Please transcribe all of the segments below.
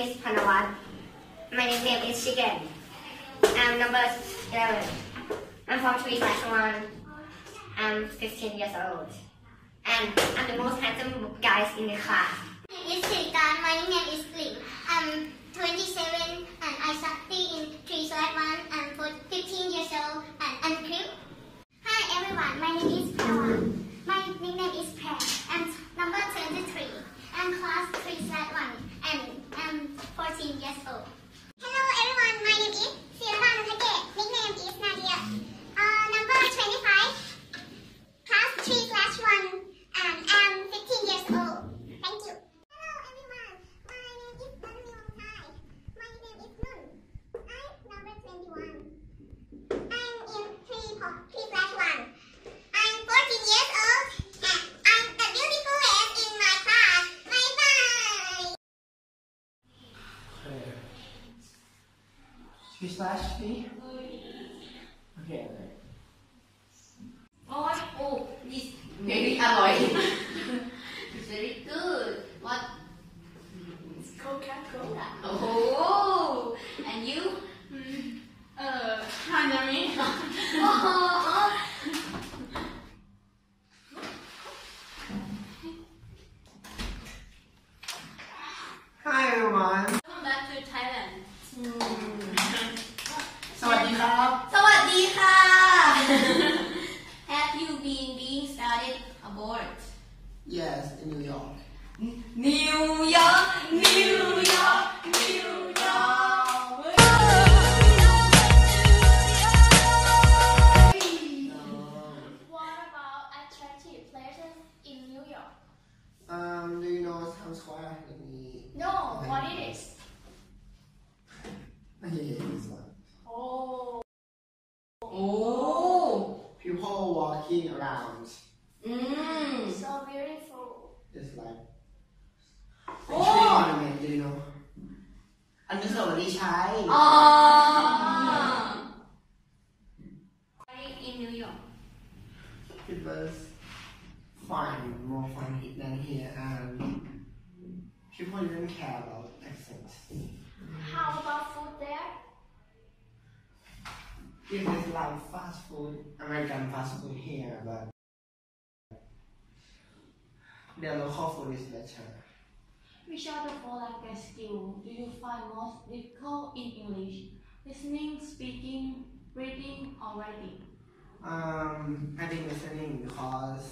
is Panavat. My nickname is Chicken. I'm number 11. I'm from 3/1. I'm 15 years old. And I'm the most handsome guy in the class. My name is Sirikan. My nickname is Ling. I'm 27 and I study in 3/1. I'm 15 years old and I'm cute. Hi everyone, my name is Panavat. My nickname is Pran. I'm number 23. I'm class 3/1 and I'm 14 years old. Hello everyone, my name is Sirikan Thake. Nickname is Nadia. Number 25. Class 3/1 and I'm 15 years old. Thank you. Hello everyone, my name is Nanmyongthai. My nickname is Nun. I'm number 21. I'm in 3/1. I'm 14 years old and I'm the beautifulest in my class. Bye bye. 3/3? Okay. Oh, this very alloy. It's very good. What? It's Coca-Cola. Oh, and you? Hanami. Oh. Hi everyone. Welcome back to Thailand. สวัสดีครับสวัสดีค่ะ Have you been being studied abroad? Yes, in New York. New York, New York, New York. What about attractive places in New York? Do you know Times Square? Let me... No, what it is? Okay, this one. Oh. Oh. People walking around. So beautiful. It's like... Oh. Tree ornament, do you know? อนุสาวรีย์ชัย In New York. It was fun, more fun than here, and people didn't care about accents. How about food there? It is like fast food, American fast food here, but their local food is better. Which are the four language skills do you find most difficult in English? Listening, speaking, reading, or writing? I think listening because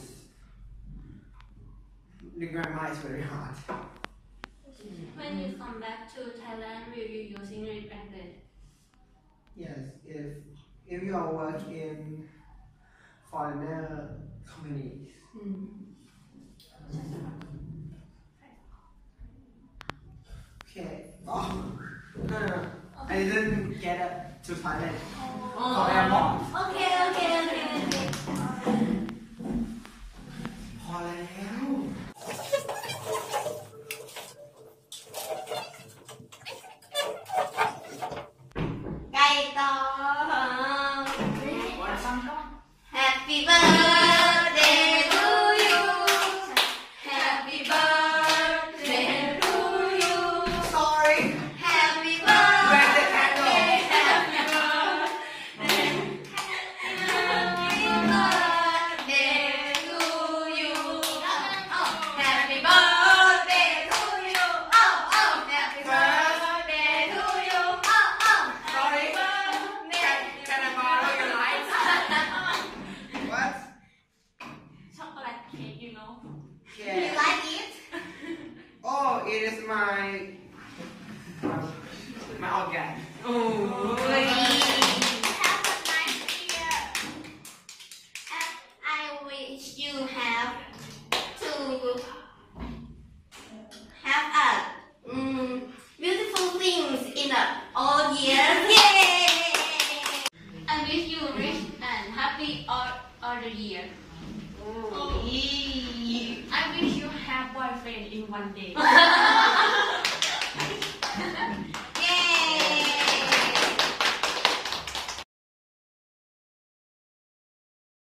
the grammar is very hard. When you come back to Thailand, will you use English language? Yes, if you are work in foreigner companies. Okay. Oh, no. I didn't get it to Thailand. Forever. Okay. พอแล้วไก่ต่อ Happy birthday to you. Happy birthday to you. Sorry. Happy Where's the birthday. candle? Happy birthday. Happy birthday to you. Oh, happy birthday to you. Oh, happy birthday to you. Oh, Sorry. Can I borrow your lights? What? Chocolate cake, you know. Do you Yeah. like it? Oh, it is my organ. Oh. Have a nice year. And I wish you have to have a beautiful things in the all year. Yay! I wish you rich and happy all the year. I wish you have boyfriend in one day.